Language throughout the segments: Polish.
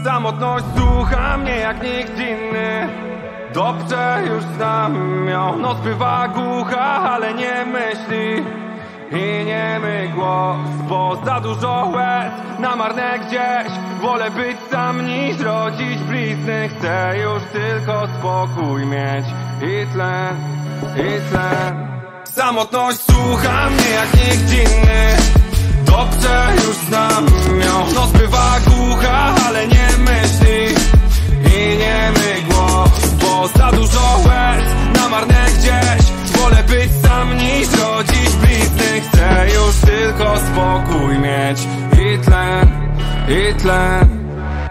Samotność słucha mnie jak nikt inny. Dobrze już znam ją. Noc bywa głucha, ale nie myśli i niemy głos, bo za dużo łez na marne gdzieś. Wolę być sam niż rodzić blizny. Chcę już tylko spokój mieć i tlen, i tlen. Samotność słucha mnie jak nikt inny. Dobrze już znam ją. Noc bywa głucha, ale nie myśli i niemy głos, bo za dużo łez na marne gdzieś. Wolę być sam niż rodzić blizny. Chcę już tylko spokój mieć i tlen, i tlen.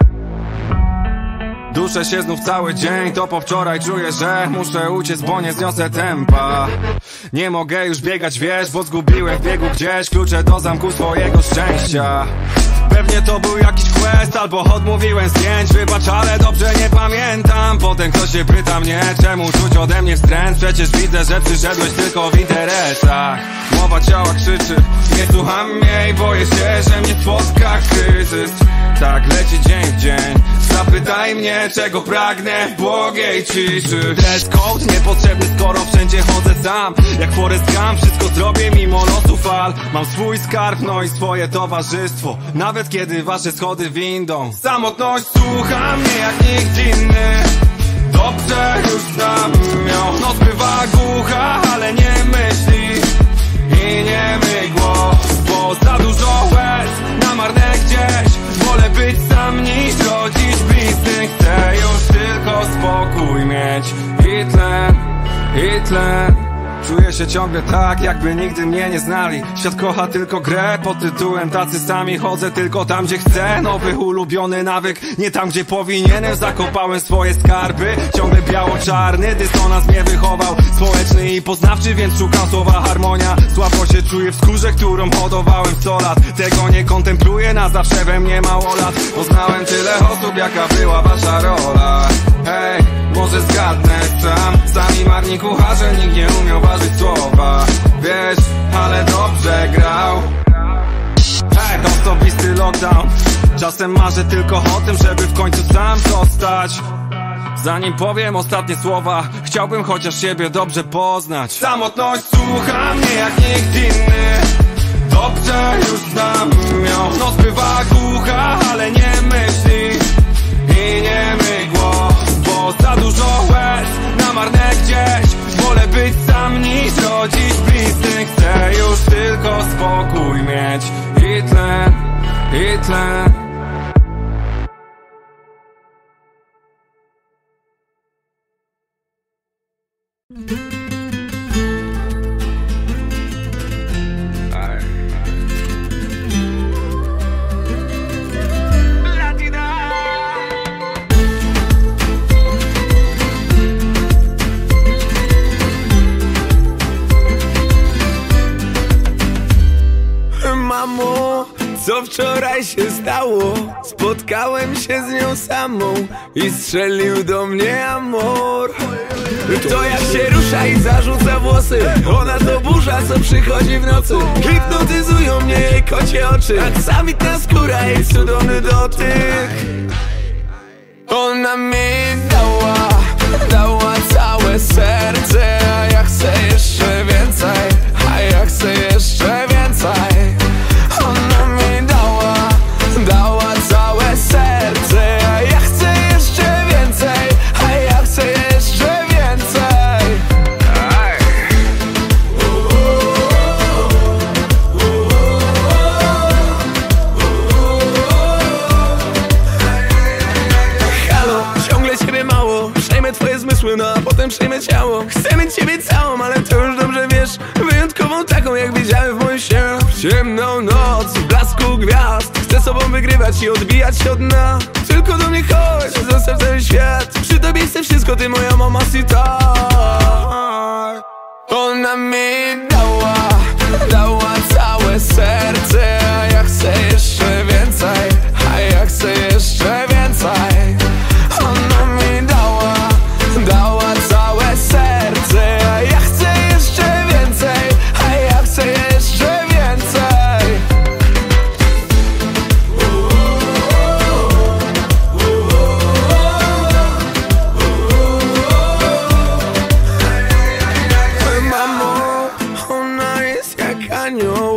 Duszę się znów cały dzień, to po wczoraj czuję, że muszę uciec, bo nie zniosę tempa. Nie mogę już biegać, wiesz, bo zgubiłem w biegu gdzieś klucze do zamku swojego szczęścia. Pewnie to był jakiś quest, albo odmówiłem zdjęć. Wybacz, ale dobrze nie pamiętam. Potem ktoś się pyta mnie, czemu czuć ode mnie wstręt. Przecież widzę, że przyszedłeś tylko w interesach. Mowa ciała krzyczy, nie słucham jej. Boję się, że mnie spotka kryzys. Tak leci dzień w dzień. Zapytaj mnie, czego pragnę w błogiej ciszy. Dress code niepotrzebny, skoro wszędzie chodzę sam. Jak Forrest Gump, wszystko zrobię mimo losu fal. Mam swój skarb, no i swoje towarzystwo, nawet kiedy wasze schody windą. Samotność słucha mnie jak nikt inny. Dobrze już znam ją. Noc bywa głucha, ale nie myśli i niemy głos, bo za dużo łez na marne gdzieś. Wolę być sam niż rodzić blizny. Chcę już tylko spokój mieć i tlen, i tlen. Czuję się ciągle tak, jakby nigdy mnie nie znali. Świat kocha tylko grę pod tytułem tacy sami. Chodzę tylko tam, gdzie chcę. Nowy ulubiony nawyk, nie tam, gdzie powinienem. Zakopałem swoje skarby, ciągle biało-czarny dysonans mnie wychował. Społeczny i poznawczy, więc szukam słowa harmonia. Słabo się czuję w skórze, którą hodowałem 100 lat. Tego nie kontempluję, na zawsze we mnie mało lat. Poznałem tyle osób, jaka była wasza rola. Hej, może zgadnę sam. Sami marni kucharze, nikt nie umiał ważyć słowa. Wiesz, ale dobrze grał. Hej, osobisty lockdown. Czasem marzę tylko o tym, żeby w końcu sam zostać. Zanim powiem ostatnie słowa, chciałbym chociaż siebie dobrze poznać. Samotność słucha mnie jak nikt inny. Dobrze już znam ją. Noc bywa głucha, ale nie myśli i niemy głos, bo za dużo łez na marne gdzieś. Wolę być sam niż rodzić blizny. Chcę już tylko spokój mieć i tlen, i tlen. Mamo, co wczoraj się stało? Spotkałem się z nią samą i strzelił do mnie amor. To jak się rusza i zarzuca włosy, ona to burza, co przychodzi w nocy. Hipnotyzują mnie jej kocie oczy, aksamitna skóra, jej cudowny dotyk. Ona mi dała całe serce, a ja chcę jeszcze więcej, a ja chcę jeszcze więcej. Ona mi dała całe serce, a ja chcę jeszcze więcej, a ja chcę jeszcze więcej. Halo, ciągle ciebie mało. Przejmę twoje zmysły, no a potem przejmę ciało. Chcę mieć ciebie całą, ale to już dobrze wiesz. Wyjątkową taką, jak widziałem w moim śnie. W ciemną noc, w blasku gwiazd. Chcę sobą wygrywać i odbijać się od dna. Tylko do mnie chodź, zostaw cały świat. Przy tobie chcę wszystko, ty moja mamacita. Ona mi dała całe serce, a ja chcę jeszcze więcej, a ja chcę jeszcze więcej. Ona mi dała całe serce, a ja chcę jeszcze więcej, a ja chcę jeszcze więcej.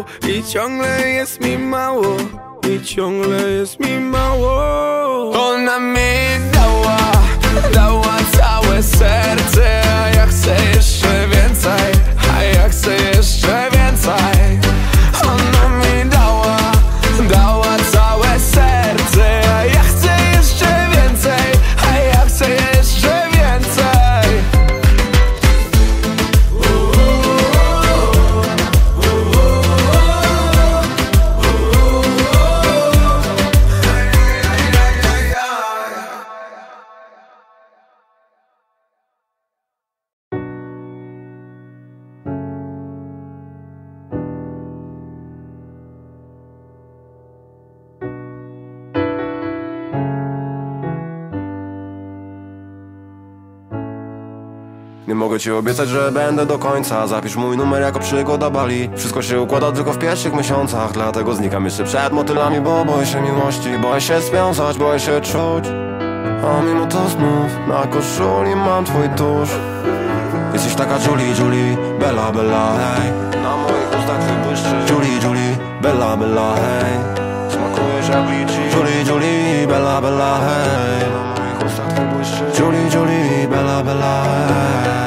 i ciągle jest mi mało, i ciągle jest mi mało. Ona mi dała całe serce, a ja chcę jeszcze więcej, a ja chcę jeszcze więcej. Ona mi dała całe serce, a ja chcę jeszcze więcej, a ja chcę jeszcze więcej. Nie mogę ci obiecać, że będę do końca. Zapisz mój numer jako przygoda Bali. Wszystko się układa tylko w pierwszych miesiącach, dlatego znikam jeszcze przed motylami, bo boję się miłości. Boję się związać, boję się czuć, a mimo to znów na koszuli mam twój tusz. Jesteś taka Julie, Julie, Bella, Bella, hej. Na moich ustach twój błyszczy. Julie, Julie, Bella, Bella, hej. Smakujesz jak liczy. Julie, Julie, Bella, Bella, hej. Na moich ustach twój błyszczy. Julie, Julie, Bella, Bella, hej.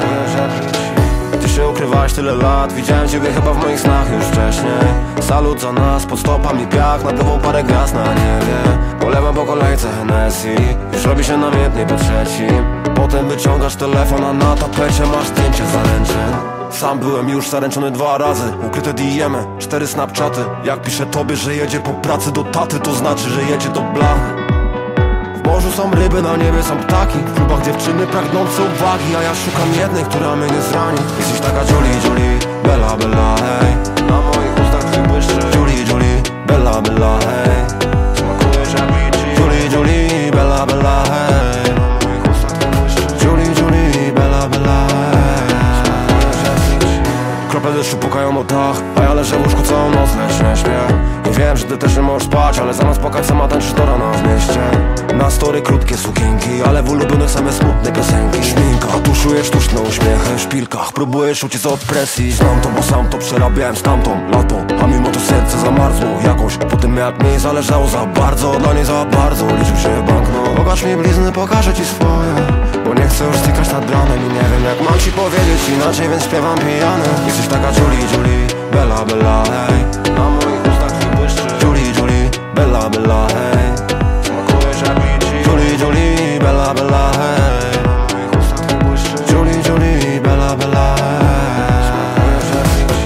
Ty się ukrywałaś tyle lat, widziałem ciebie chyba w moich snach już wcześniej. Salut za nas, pod stopami piach, napływał parę gwiazd na niebie. Polewam po kolejce Hennessy, już robi się namiętnie po trzecim. Potem wyciągasz telefon, a na tapecie masz zdjęcie zaręczyn. Sam byłem już zaręczony 2 razy, ukryte DM-y, 4 snapchaty. Jak piszę tobie, że jedzie po pracy do taty, to znaczy, że jedzie do blachy. W morzu są ryby, na niebie są ptaki, w klubach dziewczyny pragnące uwagi, a ja szukam jednej, która mnie nie zrani. Jesteś taka Julie, Julie, Bella, Bella, hej. Na moich ustach twój błyszczy. Julie, Julie, Bella, Bella, hej. Smakujesz jak liczy. Julie, Julie, Bella, Bella, hej. Na moich ustach twój błyszczy. Julie, Julie, Bella, Bella, hej. Smakujesz jak liczy. Krople deszczu pukają o dach, a ja leżę w łóżku całą noc, lecz nie śpię. Nie wiem, że ty też nie możesz spać, ale zamiast płakać sama tańczysz do rana w mieście. Na story krótkie sukienki, ale w ulubionych same smutne piosenki. Szminka, tuszujesz sztuczne uśmiechy w szpilkach, próbujesz uciec od presji. Znam to, bo sam to przerabiałem z tamtą lato, a mimo to serce zamarzło jakoś. Po tym jak mi zależało za bardzo, dla niej za bardzo liczył się banknot. Pokaż mi blizny, pokażę ci swoje, bo nie chcę już stykać nad ranem i nie wiem jak mam ci powiedzieć inaczej, więc śpiewam pijany. Jesteś taka Julie, Julie, Bella, Bella, hej. Na moich ustach twój błyszczy. Julie, Julie, Bella, Bella, hej. Smakujesz jak liczy. Julie, Julie, Bella, Bella, hej. Na moich ustach twój błyszczy. Julie, Julie, Bella, Bella, hej. Smakujesz jak liczy.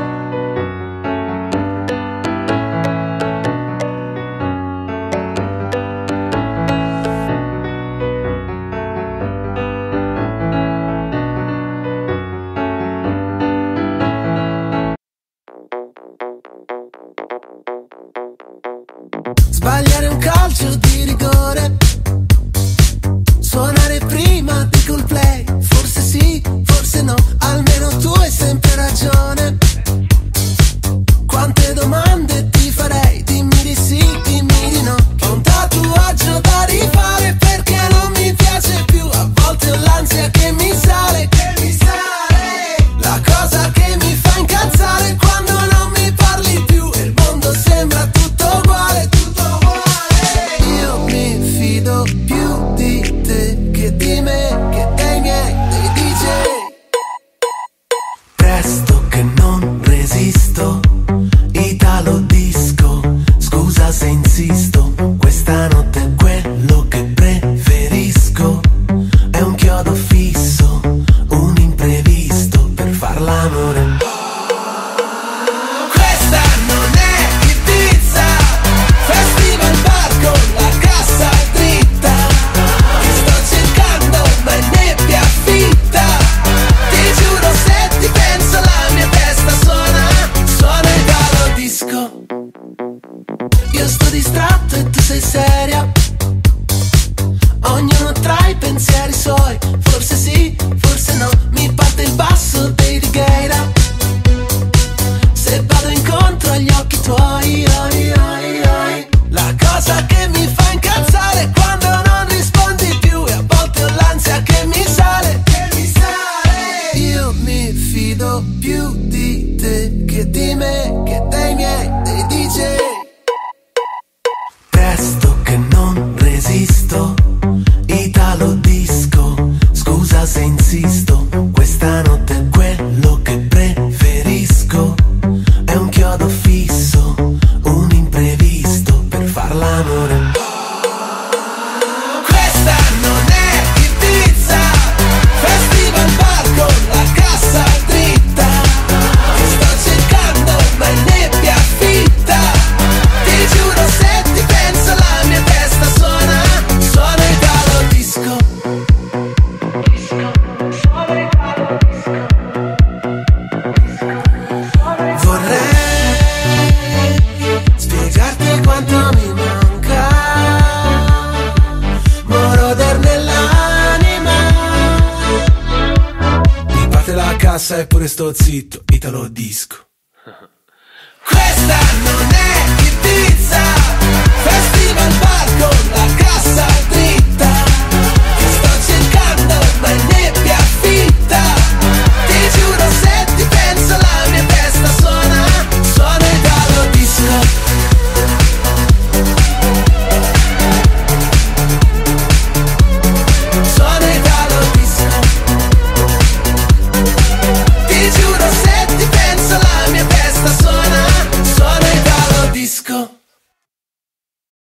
Sbagliare un calcio di rigore, suonare prima di Coldplay. Forse sì, forse no, almeno tu hai sempre ragione. Quante domande ti farei, dimmi di sì, dimmi di no. Ho un tatuaggio da rifare perché non mi piace più. A volte ho l'ansia che mi sale, la cosa che mi fa incazzare quando non mi parli più e il mondo sembra tutto uguale. Io mi fido più di te che di me, che dei miei, dei DJ. Presto che non resisto, Italo disco, scusa se insisto, questa notte è quello che preferisco. È un chiodo fisso, un imprevisto per far l'amore. Questa non è Ibiza, festival bar con la cassa dritta. Ti sto cercando ma è nebbia fitta. Ti giuro se ti penso la mia testa suona Italo disco. Io sto distratto e tu sei seria, ognuno tra i pensieri suoi. Forse sì, forse no, mi parte il basso dei Righeira. Se vado incontro agli occhi tuoi, la cosa che mi fa incazzare è quando non rispondi più e a volte ho l'ansia che mi sale. Io mi fido più di te che di me, fisso, un imprevisto per far l'amore. Questa non è Ibiza, festival bar con la cassa dritta. Ti sto cercando ma è nebbia fitta. Ti giuro se ti penso la mia testa suona Italo disco. Vorrei spiegarti quanto mi manca, moroder nell'anima. Mi batte la cassa e pure sto zitto, Italo disco. Questa non è Ibiza, festival bar con la cassa dritta.